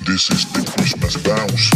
This is the Christmas bounce.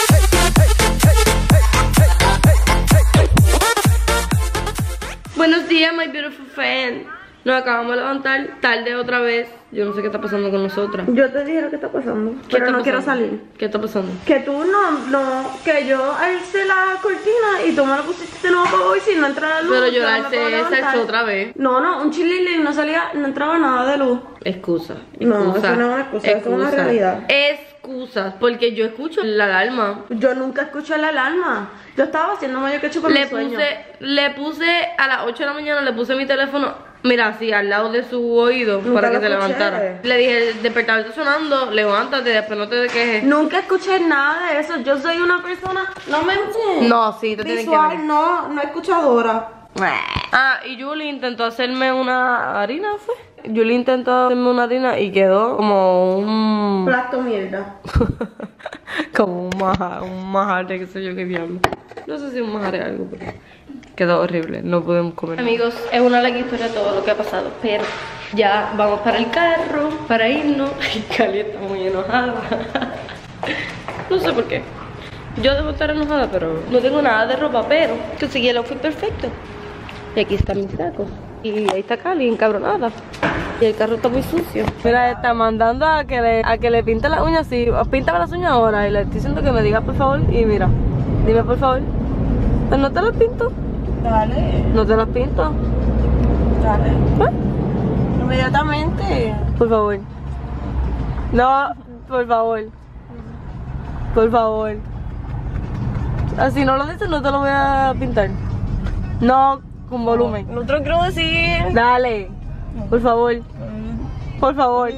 Buenos días, my beautiful friend. Nos acabamos de levantar tarde otra vez. Yo no sé qué está pasando con nosotras. Yo te dije lo que está pasando, pero no quiero salir. ¿Qué está pasando? Que tú que yo alcé la cortina y tú me la pusiste de nuevo para hoy sin no entrar la luz. Pero yo la alcé esa otra vez. No, un chililín no salía, no entraba nada de luz. Excusa. No, eso no es una excusa, eso es una realidad. Excusas, porque yo escucho la alarma. Yo nunca escuché la alarma. Yo estaba haciendo mayor que chupa mi sueño. Le puse a las 8 de la mañana, le puse mi teléfono, mira, así al lado de su oído. Nunca para que se levantara. Le dije, el despertador está sonando, levántate, después no te quejes. Nunca escuché nada de eso. Yo soy una persona, no me entiendes. No, sí, te tienes que ver. No escuchadora. Ah, y Julie intentó hacerme una harina, ¿fue? Julie intentó hacerme una harina y quedó como un... plato mierda. Como un majar de qué sé yo qué diablo. No sé si un majar es algo, pero quedó horrible, no podemos comer. Amigos, es una larga historia todo lo que ha pasado, pero ya vamos para el carro, para irnos. Cali está muy enojada. No sé por qué. Yo debo estar enojada, pero no tengo nada de ropa, pero conseguí el outfit perfecto. Y aquí está mi taco. Y ahí está Cali, encabronada. Y el carro está muy sucio. Mira, está mandando a que le pinte las uñas así. Píntame las uñas ahora. Y le estoy diciendo que me diga por favor. Y mira, dime por favor. Pues no te las pinto. Dale. No te las pinto. Dale. ¿Eh? Inmediatamente. Por favor. No, por favor. Por favor. Así no lo dices, no te lo voy a pintar. No, con volumen. No te lo quiero decir. Dale. Por favor. Por favor.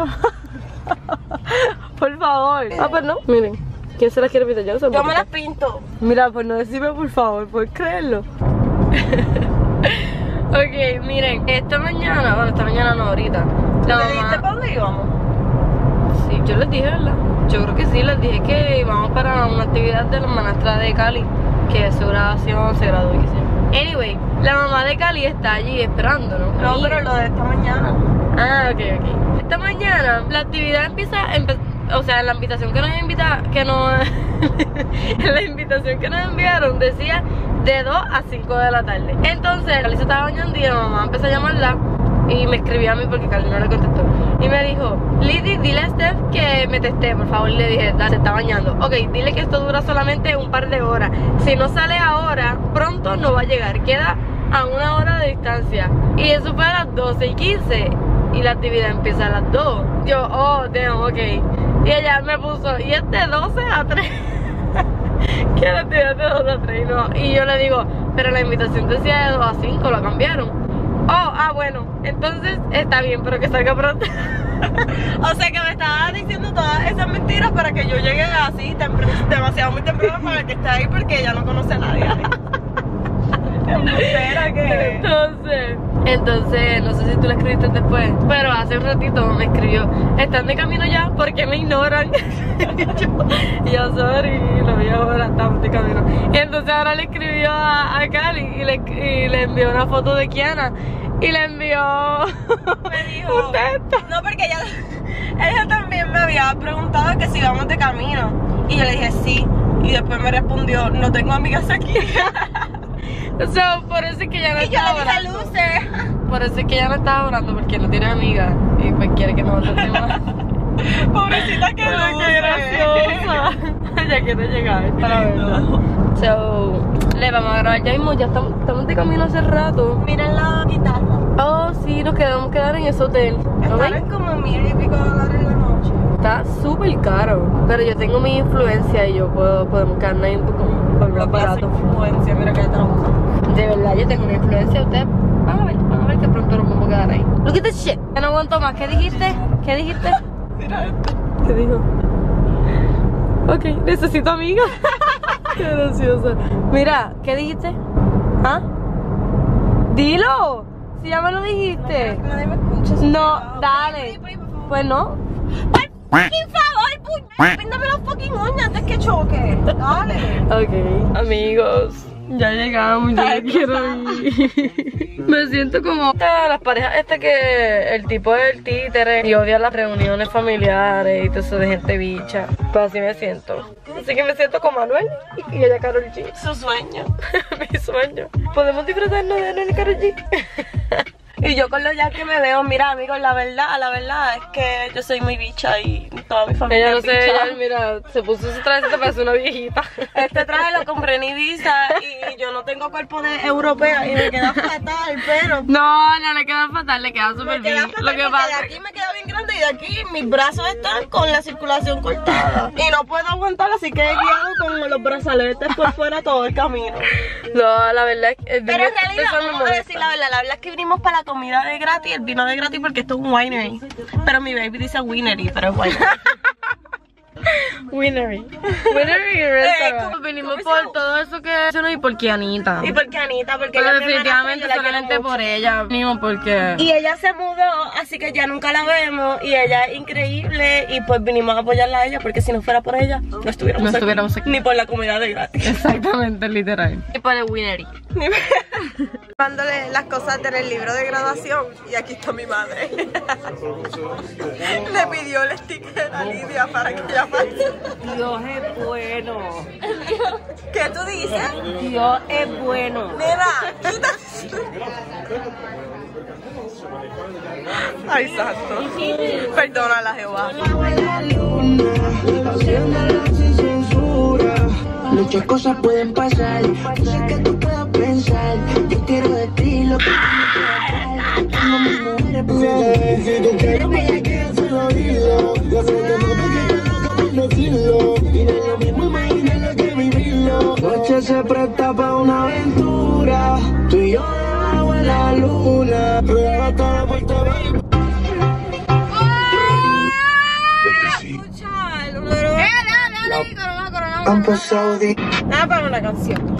Por favor. Ah, pues no. Miren. ¿Quién se las quiere pintar? Yo no sé. Yo me las pinto. Mira, pues no decime por favor, ¿puedes creerlo? Ok, miren. Esta mañana no, ahorita. ¿Le dijiste para dónde íbamos? Sí, yo les dije, ¿verdad? Yo creo que sí, les dije que íbamos para una actividad de la manastra de Cali. Que su graduación se graduó y qué sé yo. Anyway, la mamá de Cali está allí esperándonos. No, pero lo de esta mañana. Ah, ok. Esta mañana la actividad o sea, la invitación que nos la invitación que nos enviaron decía de 2 a 5 de la tarde. Entonces, Cali se estaba bañando y la mamá empezó a llamarla y me escribió a mí porque Cali no le contestó. Y me dijo, Liddy, dile a Steph que me testé, por favor. Le dije, se está bañando. Ok, dile que esto dura solamente un par de horas. Si no sale ahora, pronto no va a llegar. Queda a 1 hora de distancia. Y eso fue a las 12:15. Y la actividad empieza a las 2. Yo, oh, damn, ok. Y ella me puso, y es de 12 a 3. Que la actividad es de 12 a 3. No. Y yo le digo, pero la invitación decía de 2 a 5, lo cambiaron. Bueno, entonces está bien, pero que salga pronto. O sea que me estaba diciendo todas esas mentiras para que yo llegue así demasiado muy temprano para que esté ahí porque ella no conoce a nadie. Espera que... Entonces, no sé si tú le escribiste después, pero hace un ratito me escribió, están de camino ya, ¿por qué me ignoran? Y yo, sorry, lo vi ahora, estamos de camino. Y entonces ahora le escribió a Cali y le envió una foto de Kiana. Y le envió me dijo, no, porque ella también me había preguntado que si íbamos de camino. Y yo le dije sí. Y después me respondió, no tengo amigas aquí. Por eso es que ya no estaba hablando. Luce. Por eso es que ya no estaba hablando, porque no tiene amigas. Y pues quiere que nos más. Pobrecita que no, qué graciosa. Ya quiere llegar para verla. Le vamos a grabar ya mismo, ya estamos de camino hace rato. Miren la guitarra. Oh, sí, nos quedamos quedar en ese hotel. Estaban como $1,000 y pico en la noche. Está súper caro. Pero yo tengo mi influencia y yo podemos quedarnos ahí un poco más barato. Influencia, mira que ya te lo busco. De verdad, yo tengo una influencia. Ustedes van a ver que pronto nos podemos quedar ahí. Look at this shit. Ya no aguanto más. ¿Qué dijiste? Mira esto. ¿Qué dijo? Ok, necesito amigas. Qué graciosa. Mira, ¿qué dijiste? ¿Ah? Dilo. Si ya me lo dijiste. Nadie me escucha. No, dale. Pues no. Por favor, píntame las fucking uñas antes que choque. Dale. Ok, amigos, Ya llegamos, yo me quiero ir. Me siento como las parejas que el tipo es el títere y odia las reuniones familiares y todo eso de gente bicha. Pues así me siento. Así que me siento con Manuel y ella Karol G. Su sueño. Mi sueño. ¿Podemos disfrutarnos de Anuel y Karol G? Y yo con lo ya que me veo, mira amigos, la verdad es que yo soy muy bicha y toda mi familia Ella no es sé, bicha. ella, mira, se puso su traje, se parece una viejita. Este traje lo compré en Ibiza y yo no tengo cuerpo de europea y me queda fatal, pero... No, no le queda fatal, le queda súper Me queda bien. fatal Lo que porque pasa de aquí me queda bien grande y de aquí mis brazos están con la circulación cortada. Y no puedo aguantar, así que he guiado con los brazaletes por fuera todo el camino. no, la verdad es que Pero en realidad, eso me vamos a molesta. decir la verdad es que vinimos para la comida de gratis, el vino de gratis porque esto es un winery. Pero mi baby dice winery, pero es winery. Winery restaurant. ¿cómo- Venimos cómo se por llama? todo eso que no y porque Anita. Y porque Anita, porque Pero ella es mi definitivamente hermana, yo la solamente quiero mucho. por ella. Venimos porque Y ella se mudó, así que ya nunca la vemos. Y ella es increíble. Y pues vinimos a apoyarla a ella, porque si no fuera por ella, no estuviéramos aquí. Ni por la comida de gratis. exactamente, literal. Y por el Winery. Dándole las cosas del libro de graduación. Y aquí está mi madre. Le pidió el sticker a Lidia para que ella pase. Dios es bueno. ¿Qué tú dices? Dios es bueno. Nena, quítate. Ay, santo. Perdónala, Jehová. Muchas cosas pueden pasar, yo sé que tú puedas pensar. Yo quiero de ti lo que tú me puedas dar. Tengo mis mujeres por si tú quieres me quedas en la vida. Yo sé que no te quieres loca por decirlo. Y no es lo mismo imaginarlo que vivirlo. Noche se presta para una aventura. Tú y yo debajo de la luna. Prueba hasta la puerta, baby. Han pasado días. Nada para una canción.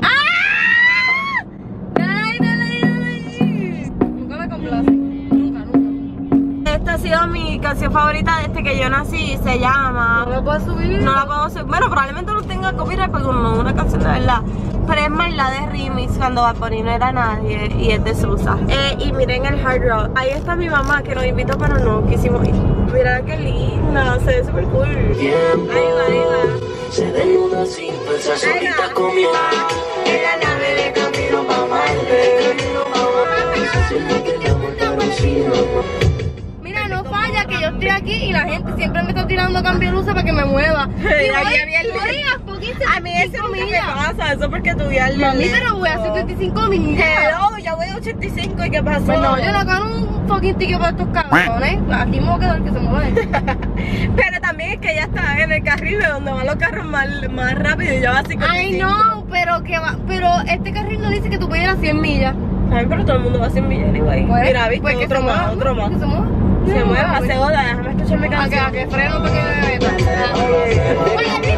Nunca me complace. Nunca. Esta ha sido mi canción favorita desde que yo nací. Se llama. No lo puedo subir. No la puedo subir. Bueno, probablemente no tenga copyright porque no es una canción de verdad. Pero es más la de remix cuando Bad Bunny no era nadie y es de Sousa. Y miren el Hard Rock. Ahí está mi mamá que nos invitó pero no quisimos ir. Mira qué linda, se ve súper cool. Ahí va. Se desnuda sin pensar, solita comió. En la nave de camino pa' Marte. Haciéndote el amor parecido. Mira, no falla que yo estoy aquí y la gente siempre me está tirando cambio de luces para que me mueva. Y voy a fucking A mí eso nunca me millas. pasa, eso porque tú ya el Mami, pero voy a 75 millas. Hello, ya voy a 85 y qué pasó. Pues no, yo no gano un fucking ticket para estos cabrones. Aquí me voy a quedar que se mueven. Pero también es que ella está en el carril de donde van los carros más rápido y yo va a 55. Ay, no, pero que va. Pero este carril no dice que tú puedes ir a 100 millas. Ay, pero todo el mundo va a 100 millas anyway. Pues, Mira, ¿viste? pues que otro se más, mueva, otro más. Que se mueva. Se mueva, se joda, déjame escuchar mi canción. A que freno para que me meta. Oye, ¿qué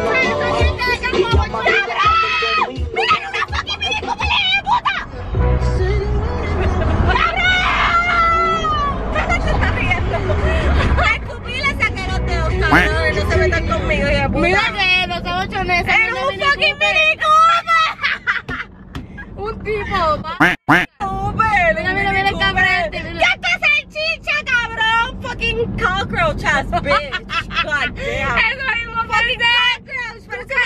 No se metan conmigo, hija de puta. Mira que no somos chones. ¡Es un fucking Mini Un tipo. Cooper! Mira el cabrete. ¡Ya te salchicha, cabrón! Fucking cockroach ass bitch. God damn. Eso mismo, fucking Cockroach, pero si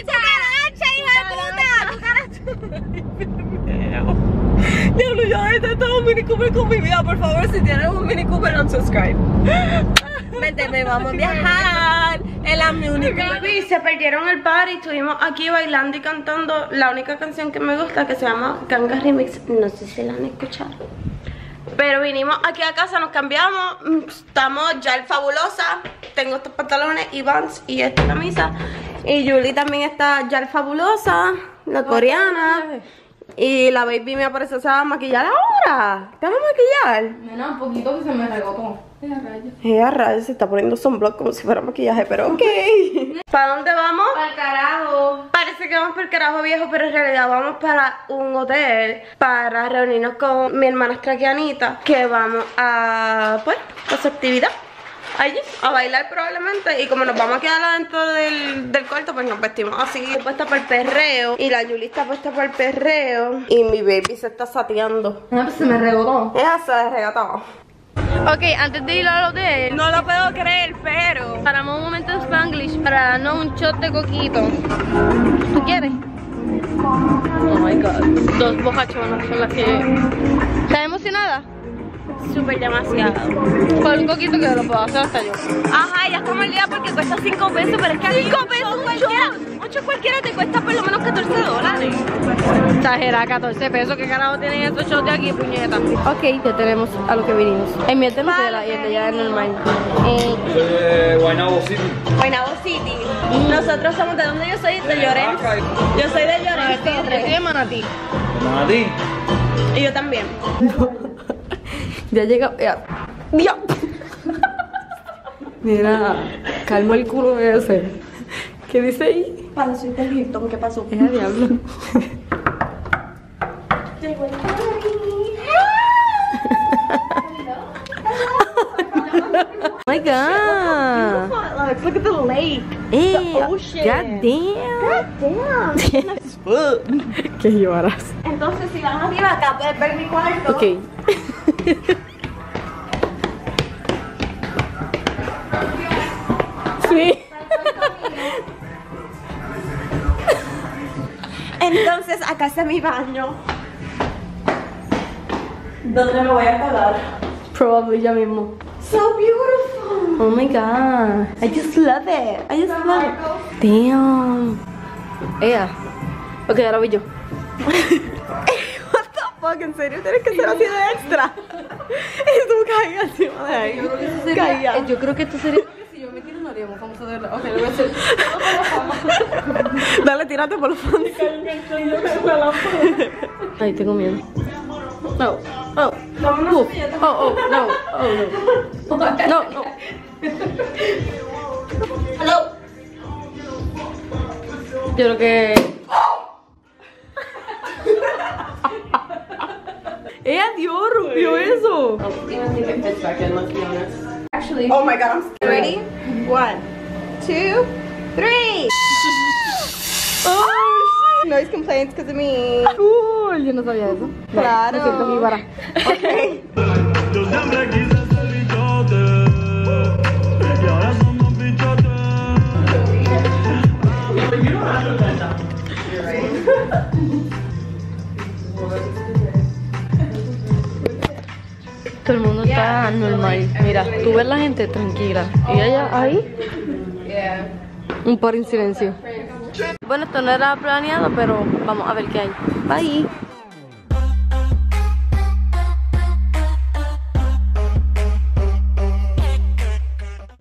es tu cucaracha, hija de puta. Diablo, yo detesto un Mini Cooper con mi vida. Por favor, si tienes un Mini Cooper, unsubscribe. Vente, vamos a viajar en la Mini Cooper. Se perdieron el party, estuvimos aquí bailando y cantando la única canción que me gusta, que se llama Ganga Remix. No sé si la han escuchado. Pero vinimos aquí a casa, nos cambiamos, estamos ya el fabulosa. Tengo estos pantalones y Vans y esta camisa. Y Julie también está ya el fabulosa, la coreana. Y la baby me apareció, se va a maquillar ahora. ¿Te vas a maquillar? Nena, un poquito que se me regó. Ella rayos se está poniendo sunblock como si fuera maquillaje, pero ok. ¿Para dónde vamos? Al carajo. Parece que vamos para el carajo viejo, pero en realidad vamos para un hotel para reunirnos con mi hermanastra Anita, que vamos a, pues, a su actividad. allí a bailar probablemente. Y como nos vamos a quedar adentro del cuarto, pues nos vestimos así. Estoy puesta para el perreo y la Yuli está puesta para el perreo. Y mi baby se está sateando. Ah, pues se me rebotó. Ella se regató. Ok, antes de ir al hotel, No lo puedo creer, pero paramos un momento en Spanglish para darnos un shot de coquito. ¿Tú quieres? Oh my god. 2 bocachonas son las que... ¿Estás emocionada? súper demasiado. Con un coquito que lo puedo hacer hasta yo. Ajá, ya estamos el día porque cuesta 5 pesos, pero es que 5 pesos cualquiera. Mucho cualquiera te cuesta por lo menos $14. Exagerada, 14 pesos. ¿Qué carajo tienen estos shows de aquí, puñeta? Ok, ya tenemos a lo que vinimos. El mío es de Nutella y el de allá es normal. Guaynabo City. Guaynabo City. Nosotros somos de donde yo soy, de Llorens. Yo soy de Llorens. Yo soy de Manatí. Manatí. Y yo también. Ya llega. ¡Dios! Mira, calma el culo ese. ¿Qué dice ahí? Para soy del Hilton, ¿qué pasó? Es a diablo. Llegó el Oh my god. Look at the lake. The ocean. God damn. Damn. ¿Qué lloras? Entonces, si van arriba acá, puedes ver mi cuarto. Ok. Sí. Entonces, acá está mi baño. ¿Dónde me voy a cagar? Probably ya mismo. So beautiful. Oh my god. I just love it. I just love it. Damn. Ea. Ok, ahora voy yo. What the fuck, ¿en serio? Tienes que ser así de extra. Y tú caes encima de ahí. Caía. Yo creo que esto sería. Si yo me tiro, no haríamos famoso de verdad. Ok, lo voy a hacer. Dale, tírate por los fondos. Ay, tengo miedo. No. Oh. Oh, oh, no. Oh, no. No, no. Hello. Yo creo que. Dios, rompió eso. Actually, oh my god, I'm scared. Ready? 1, 2, 3. Oh, shit. Noise complaints because of me. Cool, yo no sabía eso. Claro. Me siento muy vara. Okay. Todo el mundo está normal. Mira, tú ves la gente tranquila. Y ella ahí. Un par en silencio. Bueno, esto no era planeado, pero vamos a ver qué hay. Bye.